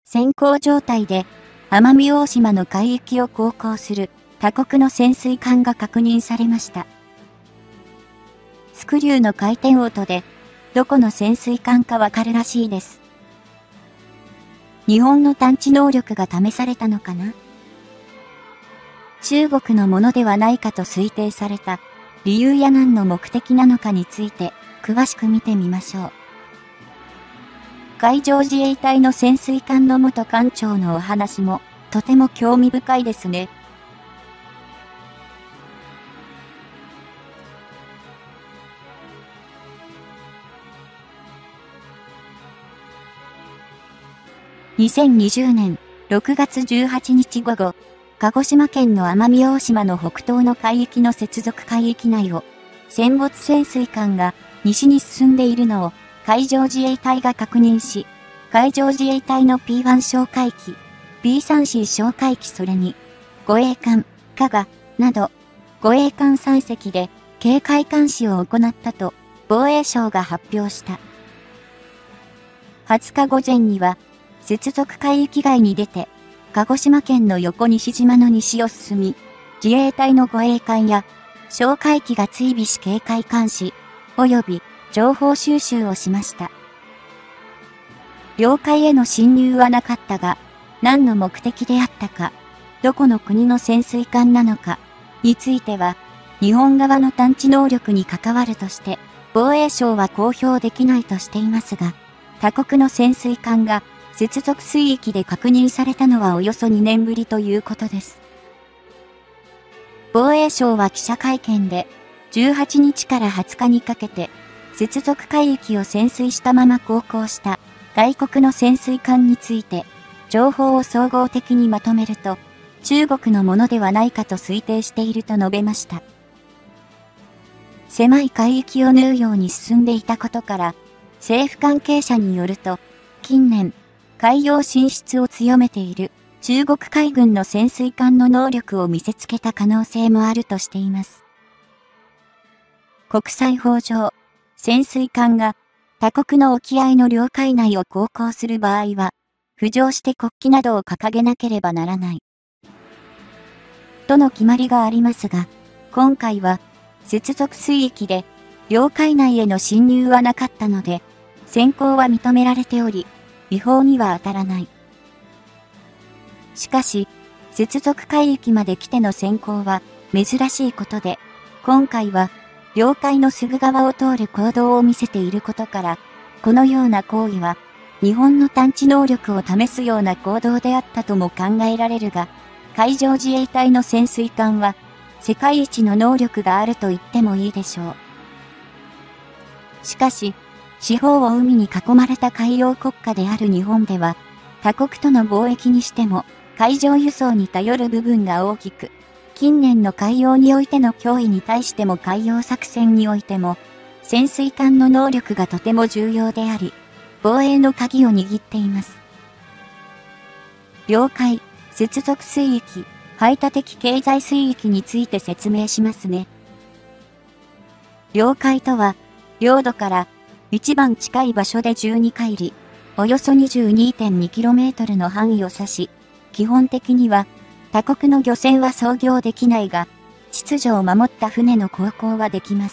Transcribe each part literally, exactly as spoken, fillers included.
先行状態で奄美大島の海域を航行する他国の潜水艦が確認されました。スクリューの回転音でどこの潜水艦かわかるらしいです。日本の探知能力が試されたのかな？中国のものではないかと推定された理由や何の目的なのかについて詳しく見てみましょう。海上自衛隊の潜水艦の元艦長のお話もとても興味深いですね。にせんにじゅうねんろくがつじゅうはちにち午後、鹿児島県の奄美大島の北東の海域の接続海域内を戦没潜水艦が西に進んでいるのを海上自衛隊が確認し、海上自衛隊の ピーワン 哨戒機、ビースリーシー 哨戒機それに護衛艦、加賀など護衛艦さんせきで警戒監視を行ったと防衛省が発表した。はつか午前には接続海域外に出て、鹿児島県の横西島の西を進み、自衛隊の護衛艦や哨戒機が追尾し警戒監視、及び情報収集をしました。領海への侵入はなかったが、何の目的であったか、どこの国の潜水艦なのかについては、日本側の探知能力に関わるとして、防衛省は公表できないとしていますが、他国の潜水艦が接続水域で確認されたのはおよそにねんぶりということです。防衛省は記者会見で、じゅうはちにちからはつかにかけて、接続海域を潜水したまま航行した外国の潜水艦について、情報を総合的にまとめると、中国のものではないかと推定していると述べました。狭い海域を縫うように進んでいたことから、政府関係者によると、近年、海洋進出を強めている中国海軍の潜水艦の能力を見せつけた可能性もあるとしています。国際法上、潜水艦が他国の沖合の領海内を航行する場合は、浮上して国旗などを掲げなければならない。との決まりがありますが、今回は接続水域で領海内への侵入はなかったので、潜航は認められており、違法には当たらない。しかし、接続海域まで来ての潜航は珍しいことで、今回は領海のすぐ側を通る行動を見せていることから、このような行為は日本の探知能力を試すような行動であったとも考えられるが、海上自衛隊の潜水艦は世界一の能力があると言ってもいいでしょう。しかし、四方を海に囲まれた海洋国家である日本では、他国との貿易にしても、海上輸送に頼る部分が大きく、近年の海洋においての脅威に対しても海洋作戦においても、潜水艦の能力がとても重要であり、防衛の鍵を握っています。領海、接続水域、排他的経済水域について説明しますね。領海とは、領土から一番近い場所でじゅうにかいり、およそ にじゅうにてんにキロメートル の範囲を指し、基本的には他国の漁船は操業できないが、秩序を守った船の航行はできます。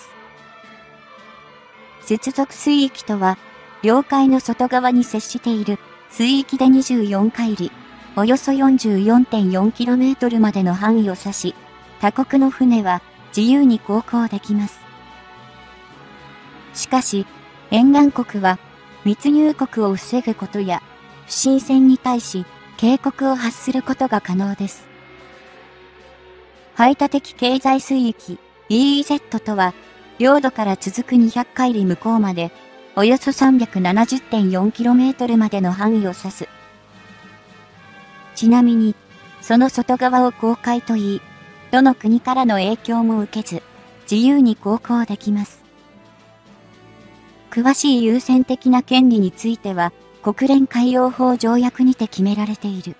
接続水域とは、領海の外側に接している水域でにじゅうよんかいり、およそ よんじゅうよんてんよんキロメートル までの範囲を指し、他国の船は自由に航行できます。しかし、沿岸国は密入国を防ぐことや、不審船に対し警告を発することが可能です。排他的経済水域 イーイーゼット とは、領土から続くにひゃっかいり向こうまで、およそ さんびゃくななじゅってんよんキロメートル までの範囲を指す。ちなみに、その外側を公海といい、どの国からの影響も受けず、自由に航行できます。詳しい優先的な権利については、国連海洋法条約にて決められている。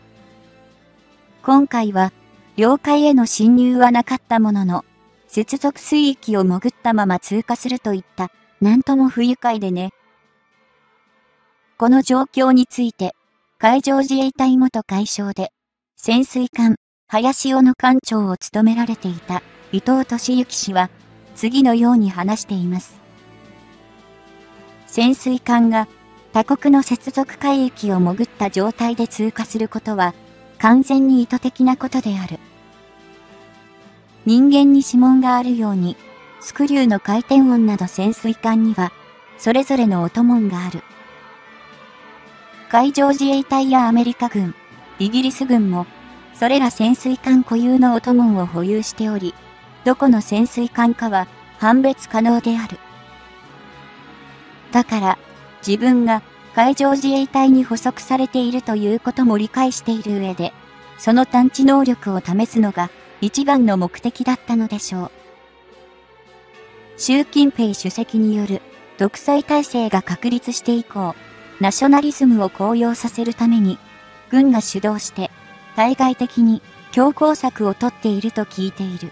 今回は、領海への侵入はなかったものの、接続水域を潜ったまま通過するといった、なんとも不愉快でね。この状況について、 海上自衛隊元海将で、潜水艦、林尾の艦長を務められていた伊藤俊之氏は、次のように話しています。潜水艦が他国の接続海域を潜った状態で通過することは、完全に意図的なことである。人間に指紋があるように、スクリューの回転音など潜水艦には、それぞれの音紋がある。海上自衛隊やアメリカ軍、イギリス軍も、それら潜水艦固有の音紋を保有しており、どこの潜水艦かは判別可能である。だから、自分が海上自衛隊に捕捉されているということも理解している上で、その探知能力を試すのが一番の目的だったのでしょう。習近平主席による独裁体制が確立して以降、ナショナリズムを高揚させるために、軍が主導して対外的に強硬策をとっていると聞いている。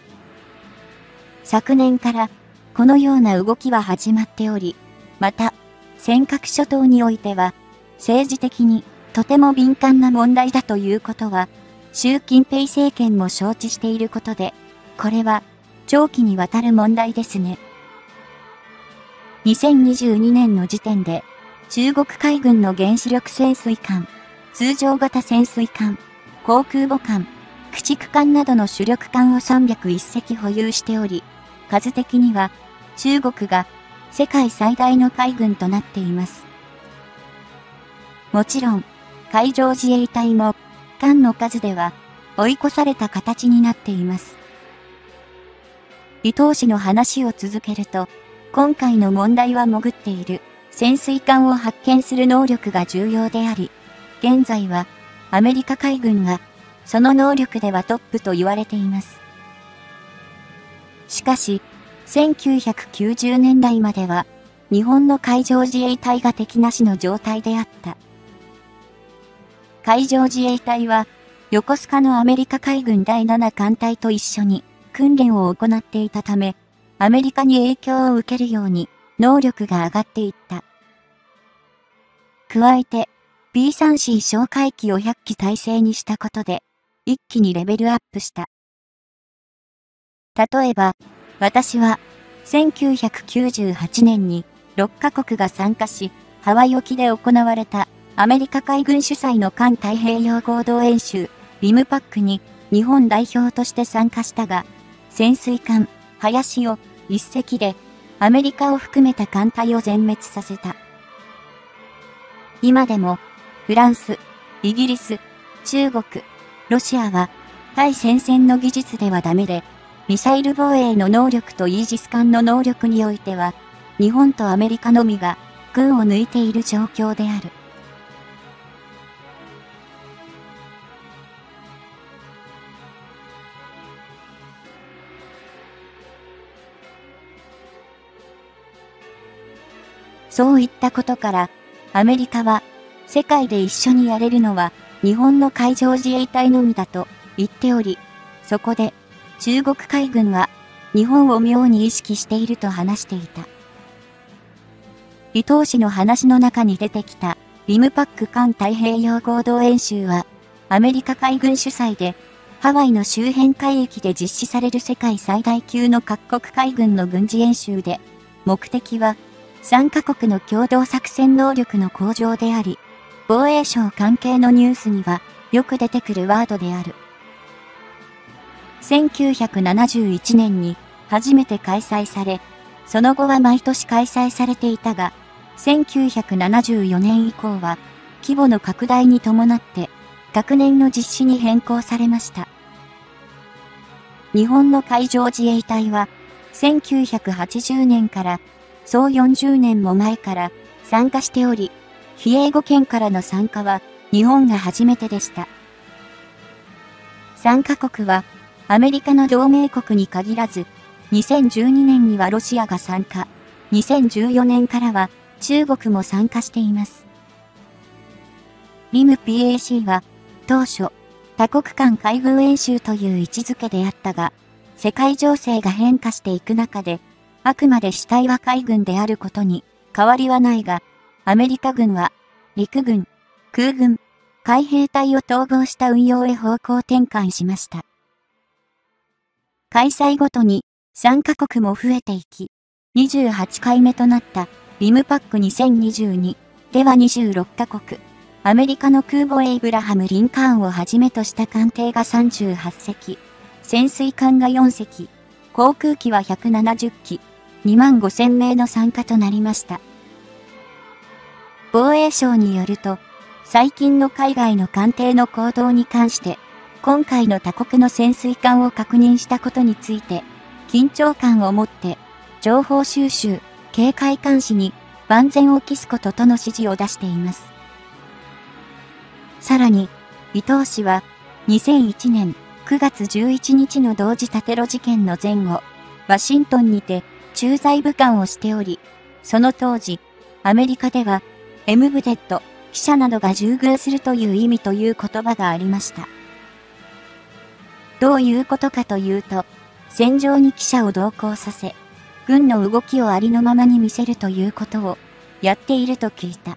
昨年からこのような動きは始まっており、また、尖閣諸島においては、政治的にとても敏感な問題だということは、習近平政権も承知していることで、これは長期にわたる問題ですね。にせんにじゅうにねんの時点で、中国海軍の原子力潜水艦、通常型潜水艦、航空母艦、駆逐艦などの主力艦をさんびゃくいっせき保有しており、数的には中国が世界最大の海軍となっています。もちろん、海上自衛隊も艦の数では追い越された形になっています。伊藤氏の話を続けると、今回の問題は潜っている潜水艦を発見する能力が重要であり、現在はアメリカ海軍がその能力ではトップと言われています。しかし、せんきゅうひゃくきゅうじゅうねんだいまでは日本の海上自衛隊が敵なしの状態であった。海上自衛隊は横須賀のアメリカ海軍だいなな艦隊と一緒に訓練を行っていたため、アメリカに影響を受けるように能力が上がっていった。加えて ビースリーシー 哨戒機をひゃっき体制にしたことで一気にレベルアップした。例えば、私はせんきゅうひゃくきゅうじゅうはちねんにろっかこくが参加し、ハワイ沖で行われたアメリカ海軍主催の環太平洋合同演習、ビムパックに日本代表として参加したが、潜水艦、林を一隻でアメリカを含めた艦隊を全滅させた。今でもフランス、イギリス、中国、ロシアは対戦線の技術ではダメで、ミサイル防衛の能力とイージス艦の能力においては、日本とアメリカのみが群を抜いている状況である。そういったことから、アメリカは世界で一緒にやれるのは日本の海上自衛隊のみだと言っており、そこで中国海軍は日本を妙に意識していると話していた。伊藤氏の話の中に出てきたビムパック環太平洋合同演習はアメリカ海軍主催でハワイの周辺海域で実施される世界最大級の各国海軍の軍事演習で、目的はさんかこくの共同作戦能力の向上であり、防衛省関係のニュースにはよく出てくるワードである。せんきゅうひゃくななじゅういちねんに初めて開催され、その後は毎年開催されていたが、せんきゅうひゃくななじゅうよねん以降は規模の拡大に伴って隔年の実施に変更されました。日本の海上自衛隊はせんきゅうひゃくはちじゅうねんからそうよんじゅうねんも前から参加しており、非英語圏からの参加は日本が初めてでした。参加国はアメリカの同盟国に限らず、にせんじゅうにねんにはロシアが参加、にせんじゅうよねんからは中国も参加しています。ビムパック は当初、多国間海軍演習という位置づけであったが、世界情勢が変化していく中で、あくまで主体は海軍であることに変わりはないが、アメリカ軍は陸軍、 空軍、海兵隊を統合した運用へ方向転換しました。開催ごとに参加国も増えていき、にじゅうはちかいめとなったリムパックにせんにじゅうにではにじゅうろっかこく、アメリカの空母エイブラハム・リンカーンをはじめとした艦艇がさんじゅうはっせき、潜水艦がよんせき、航空機はひゃくななじゅっき、にまんごせんめいの参加となりました。防衛省によると、最近の海外の艦艇の行動に関して、今回の他国の潜水艦を確認したことについて、緊張感を持って、情報収集、警戒監視に万全を期すこととの指示を出しています。さらに、伊藤氏は、にせんいちねんくがつじゅういちにちの同時立テロ事件の前後、ワシントンにて駐在武官をしており、その当時、アメリカでは、エムブデッド、記者などが従軍するという意味という言葉がありました。どういうことかというと、戦場に記者を同行させ、軍の動きをありのままに見せるということをやっていると聞いた。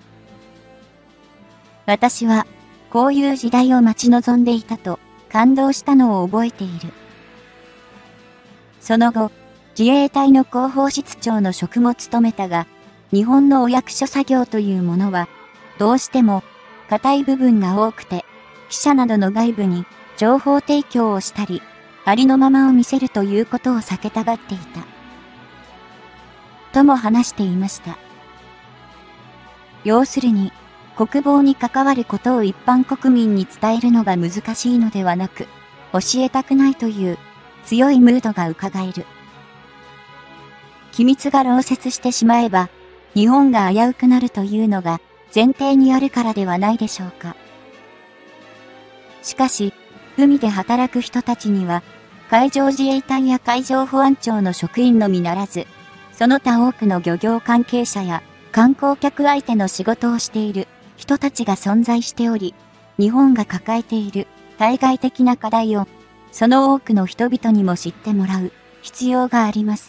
私は、こういう時代を待ち望んでいたと感動したのを覚えている。その後、自衛隊の広報室長の職も務めたが、日本のお役所作業というものは、どうしても硬い部分が多くて、記者などの外部に情報提供をしたり、ありのままを見せるということを避けたがっていた。とも話していました。要するに、国防に関わることを一般国民に伝えるのが難しいのではなく、教えたくないという強いムードが伺える。機密が漏洩してしまえば、日本が危うくなるというのが前提にあるからではないでしょうか。しかし、海で働く人たちには、海上自衛隊や海上保安庁の職員のみならず、その他多くの漁業関係者や観光客相手の仕事をしている人たちが存在しており、日本が抱えている対外的な課題を、その多くの人々にも知ってもらう必要があります。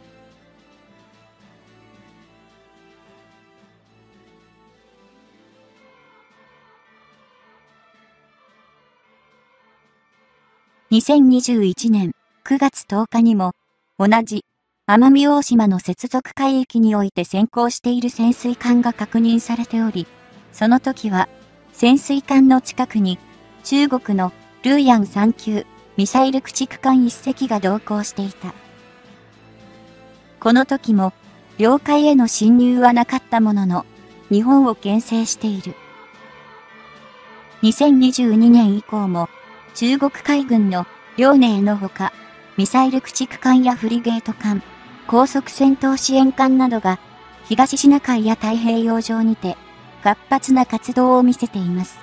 にせんにじゅういちねんくがつとおかにも、同じ奄美大島の接続海域において先行している潜水艦が確認されており、その時は潜水艦の近くに中国のルーヤンさんきゅうミサイル駆逐艦いっせきが同行していた。この時も領海への侵入はなかったものの、日本を牽制している。にせんにじゅうにねん以降も中国海軍の遼寧のほか、ミサイル駆逐艦やフリゲート艦、高速戦闘支援艦などが東シナ海や太平洋上にて活発な活動を見せています。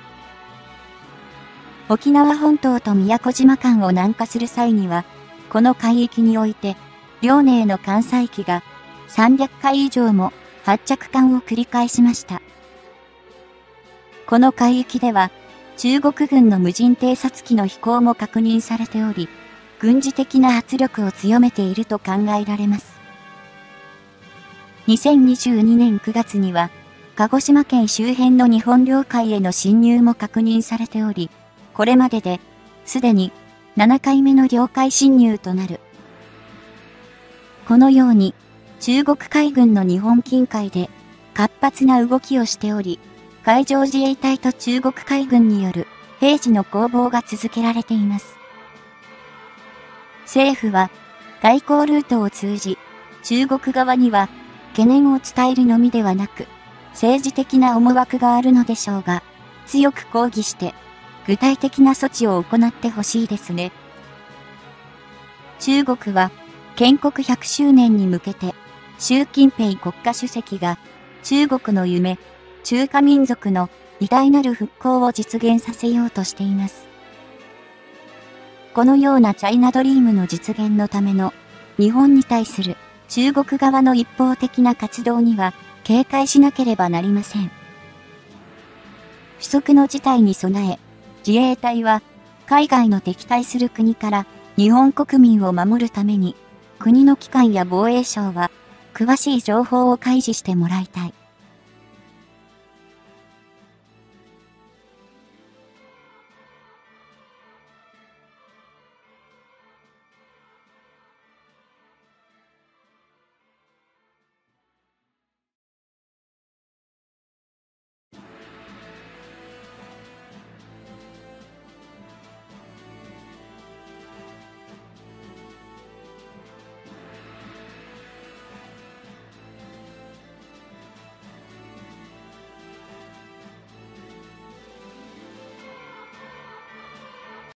沖縄本島と宮古島間を南下する際には、この海域において、遼寧の艦載機がさんびゃっかい以上も発着艦を繰り返しました。この海域では、中国軍の無人偵察機の飛行も確認されており、軍事的な圧力を強めていると考えられます。にせんにじゅうにねんくがつには、鹿児島県周辺の日本領海への侵入も確認されており、これまでで、すでにななかいめの領海侵入となる。このように、中国海軍の日本近海で活発な動きをしており、海上自衛隊と中国海軍による平時の攻防が続けられています。政府は外交ルートを通じ、中国側には懸念を伝えるのみではなく、政治的な思惑があるのでしょうが、強く抗議して具体的な措置を行ってほしいですね。中国は建国ひゃくしゅうねんに向けて、習近平国家主席が中国の夢、中華民族の偉大なる復興を実現させようとしています。このようなチャイナドリームの実現のための日本に対する中国側の一方的な活動には警戒しなければなりません。不測の事態に備え、自衛隊は海外の敵対する国から日本国民を守るために、国の機関や防衛省は詳しい情報を開示してもらいたい。